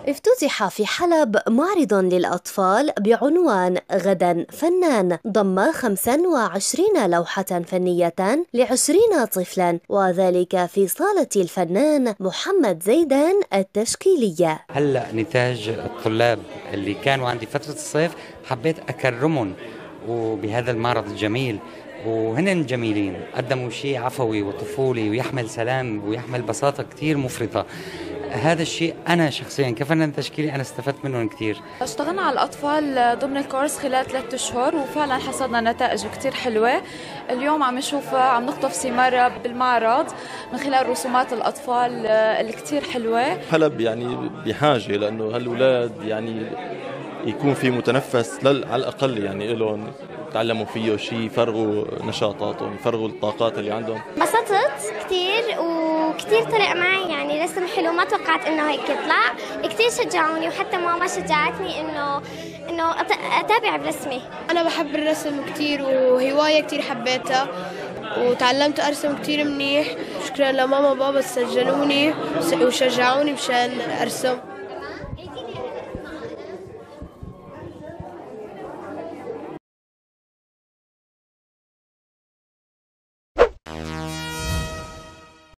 افتتح في حلب معرض للأطفال بعنوان غدا فنان، ضم 25 لوحة فنية ل20 طفلا، وذلك في صالة الفنان محمد زيدان التشكيلية. هلأ نتاج الطلاب اللي كانوا عندي فترة الصيف حبيت أكرمهم وبهذا المعرض الجميل، وهن جميلين، قدموا شيء عفوي وطفولي ويحمل سلام ويحمل بساطة كتير مفرطة. هذا الشيء أنا شخصيا كفنان تشكيلي أنا استفدت منه كتير. اشتغلنا على الأطفال ضمن الكورس خلال 3 أشهر وفعلا حصلنا نتائج كتير حلوة. اليوم عم عم نقطف ثمارها بالمعرض من خلال رسومات الأطفال اللي كتير حلوة. حلب يعني بحاجة لأنه هالأولاد يعني يكون في متنفس على الأقل يعني لهم يتعلموا فيه شيء، يفرغوا نشاطاتهم، يفرغوا الطاقات اللي عندهم. انبسطت كثير وكثير طلع معي يعني رسم حلو، ما توقعت انه هيك يطلع. كثير شجعوني وحتى ماما شجعتني انه اتابع برسمي. انا بحب الرسم كثير وهواية كثير حبيتها وتعلمت ارسم كثير منيح. شكرا لماما وبابا سجلوني وشجعوني مشان ارسم.